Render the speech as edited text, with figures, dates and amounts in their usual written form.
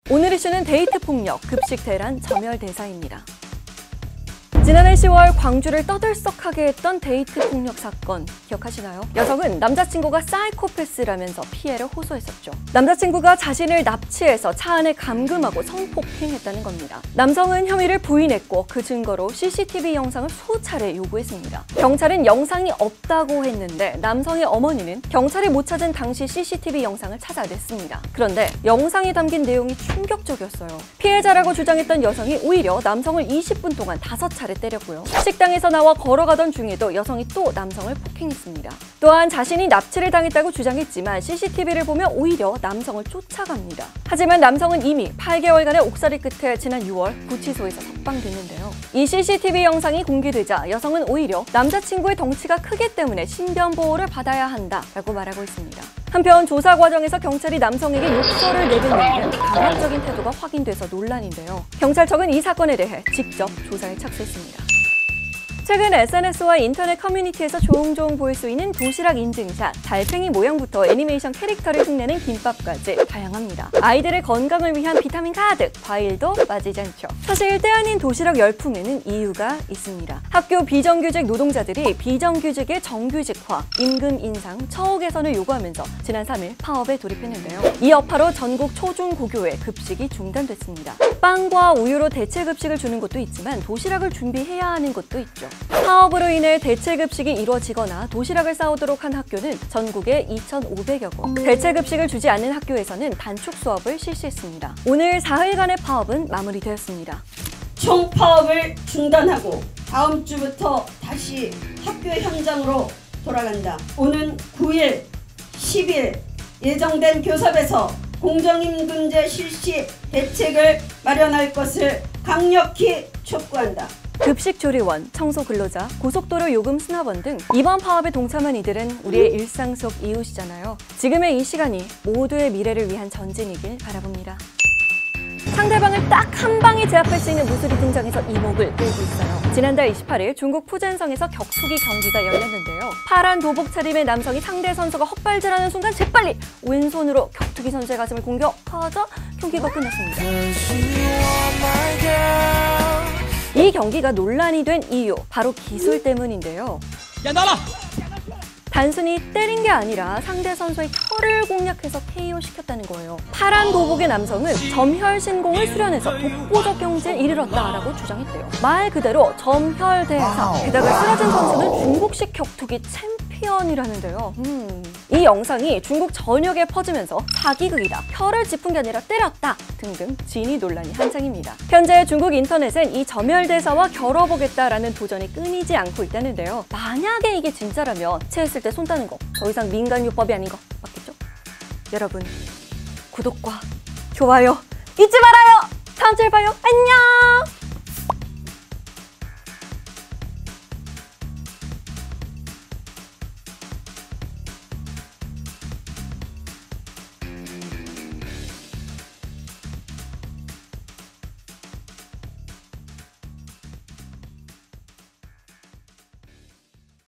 오늘 이슈는 데이트 폭력, 급식 대란, 점열 대사입니다. 지난해 10월 광주를 떠들썩하게 했던 데이트 폭력 사건 기억하시나요? 여성은 남자친구가 사이코패스라면서 피해를 호소했었죠. 남자친구가 자신을 납치해서 차 안에 감금하고 성폭행했다는 겁니다. 남성은 혐의를 부인했고 그 증거로 CCTV 영상을 수차례 요구했습니다. 경찰은 영상이 없다고 했는데 남성의 어머니는 경찰이 못 찾은 당시 CCTV 영상을 찾아냈습니다. 그런데 영상에 담긴 내용이 충격적이었어요. 피해자라고 주장했던 여성이 오히려 남성을 20분 동안 5차례 때렸고요. 식당에서 나와 걸어가던 중에도 여성이 또 남성을 폭행했습니다. 또한 자신이 납치를 당했다고 주장했지만 CCTV를 보며 오히려 남성을 쫓아갑니다. 하지만 남성은 이미 8개월간의 옥살이 끝에 지난 6월 구치소에서 석방됐는데요. 이 CCTV 영상이 공개되자 여성은 오히려 남자친구의 덩치가 크기 때문에 신변 보호를 받아야 한다라고 말하고 있습니다. 한편 조사 과정에서 경찰이 남성에게 욕설을 내뱉는 등 강압적인 태도가 확인돼서 논란인데요. 경찰청은 이 사건에 대해 직접 조사에 착수했습니다. 최근 SNS와 인터넷 커뮤니티에서 종종 보일 수 있는 도시락 인증샷, 달팽이 모양부터 애니메이션 캐릭터를 흉내낸 김밥까지 다양합니다. 아이들의 건강을 위한 비타민 가득, 과일도 빠지지 않죠. 사실 때 아닌 도시락 열풍에는 이유가 있습니다. 학교 비정규직 노동자들이 비정규직의 정규직화, 임금 인상, 처우 개선을 요구하면서 지난 3일 파업에 돌입했는데요. 이 여파로 전국 초중고교의 급식이 중단됐습니다. 빵과 우유로 대체 급식을 주는 곳도 있지만 도시락을 준비해야 하는 곳도 있죠. 파업으로 인해 대체급식이 이루어지거나 도시락을 싸오도록 한 학교는 전국에 2,500여 곳. 대체급식을 주지 않는 학교에서는 단축 수업을 실시했습니다. 오늘 4일간의 파업은 마무리되었습니다. 총파업을 중단하고 다음 주부터 다시 학교 현장으로 돌아간다. 오는 9일, 10일 예정된 교섭에서 공정임금제 실시 대책을 마련할 것을 강력히 촉구한다. 급식조리원, 청소근로자, 고속도로 요금 수납원 등 이번 파업에 동참한 이들은 우리의 일상 속 이웃이잖아요. 지금의 이 시간이 모두의 미래를 위한 전진이길 바라봅니다. 상대방을 딱 한 방에 제압할 수 있는 무술이 등장해서 이목을 끌고 있어요. 지난달 28일 중국 푸젠성에서 격투기 경기가 열렸는데요. 파란 도복 차림의 남성이 상대 선수가 헛발질하는 순간 재빨리 왼손으로 격투기 선수의 가슴을 공격하자 경기가 끝났습니다. 이 경기가 논란이 된 이유, 바로 기술 때문인데요. 야, 나와! 단순히 때린 게 아니라 상대 선수의 혀를 공략해서 KO 시켰다는 거예요. 파란 도복의 남성은 점혈신공을 수련해서 독보적 경지에 이르렀다라고 주장했대요. 말 그대로 점혈대사. 게다가 쓰러진 선수는 중국식 격투기 챔피언이라는데요. 이 영상이 중국 전역에 퍼지면서 사기극이다, 혀를 짚은 게 아니라 때렸다 등등 진위 논란이 한창입니다. 현재 중국 인터넷은 이 점혈대사와 겨뤄보겠다라는 도전이 끊이지 않고 있다는데요. 만약에 이게 진짜라면 체했을 때 손 따는 거 더 이상 민간요법이 아닌 거 맞겠죠? 여러분, 구독과 좋아요 잊지 말아요. 다음 주에 봐요. 안녕.